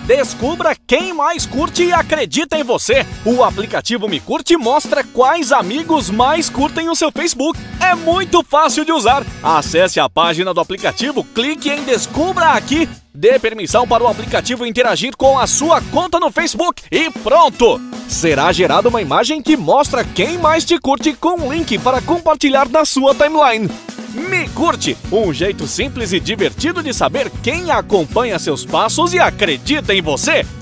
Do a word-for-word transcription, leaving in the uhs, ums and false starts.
Descubra quem mais curte e acredita em você. O aplicativo Me Curte mostra quais amigos mais curtem o seu Facebook. É muito fácil de usar. Acesse a página do aplicativo, clique em Descubra Aqui, dê permissão para o aplicativo interagir com a sua conta no Facebook e pronto! Será gerada uma imagem que mostra quem mais te curte com um link para compartilhar na sua timeline. Me Curte, um jeito simples e divertido de saber quem acompanha seus passos e acredita em você.